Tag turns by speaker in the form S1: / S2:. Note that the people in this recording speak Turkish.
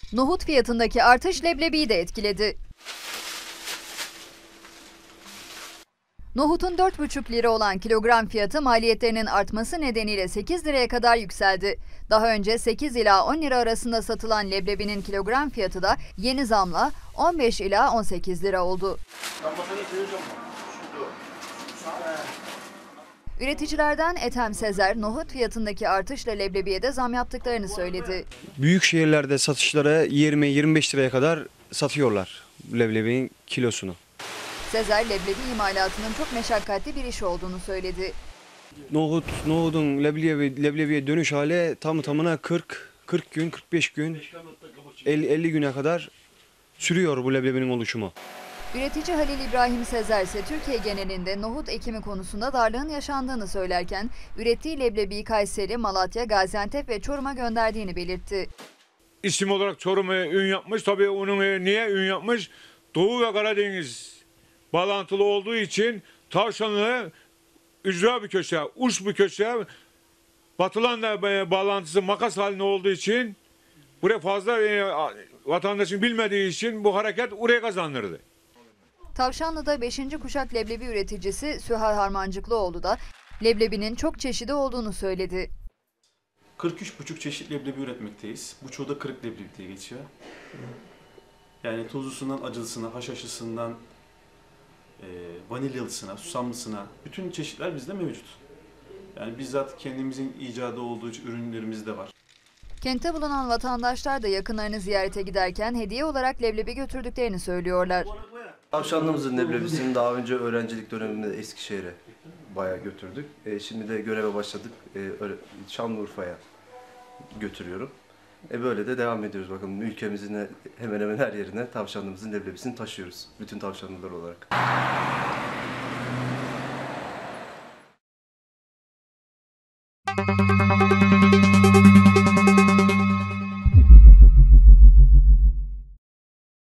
S1: Nohut fiyatındaki artış leblebiyi de etkiledi. Nohutun 4,5 lira olan kilogram fiyatı maliyetlerinin artması nedeniyle 8 liraya kadar yükseldi. Daha önce 8 ila 10 lira arasında satılan leblebinin kilogram fiyatı da yeni zamla 15 ila 18 lira oldu. Üreticilerden Ethem Sezer, nohut fiyatındaki artışla leblebiye de zam yaptıklarını söyledi.
S2: Büyük şehirlerde satışlara 20-25 liraya kadar satıyorlar leblebinin kilosunu.
S1: Sezer, leblebi imalatının çok meşakkatli bir iş olduğunu söyledi.
S2: Nohudun leblebiye dönüş hali tamına 40 gün, 45 gün, 50 güne kadar sürüyor bu leblebinin oluşumu.
S1: Üretici Halil İbrahim Sezer ise Türkiye genelinde nohut ekimi konusunda darlığın yaşandığını söylerken ürettiği leblebiyi Kayseri, Malatya, Gaziantep ve Çorum'a gönderdiğini belirtti.
S3: İsim olarak Çorum'a ün yapmış. Tabii onun niye ün yapmış? Doğu ve Karadeniz bağlantılı olduğu için tavşanlı ücra bir köşe, uç bir köşe, batılan da bağlantısı makas halinde olduğu için buraya fazla vatandaşın bilmediği için bu hareket oraya kazandırdı.
S1: Tavşanlı'da 5. kuşak leblebi üreticisi Sühar Harmancıklıoğlu da leblebinin çok çeşidi olduğunu söyledi.
S4: 43,5 çeşit leblebi üretmekteyiz. Bu çoğu da kırık leblebi diye geçiyor. Yani tuzlusundan acılısına, haşhaşlısından vanilyalısına, susamlısına bütün çeşitler bizde mevcut. Yani bizzat kendimizin icadı olduğu ürünlerimiz de var.
S1: Kentte bulunan vatandaşlar da yakınlarını ziyarete giderken hediye olarak leblebi götürdüklerini söylüyorlar.
S5: Tavşanlımızın leblebisini daha önce öğrencilik döneminde Eskişehir'e bayağı götürdük. Şimdi de göreve başladık. Şanlıurfa'ya götürüyorum. Böyle de devam ediyoruz. Bakın ülkemizin hemen hemen her yerine tavşanlımızın leblebisini taşıyoruz. Bütün tavşanlılar olarak.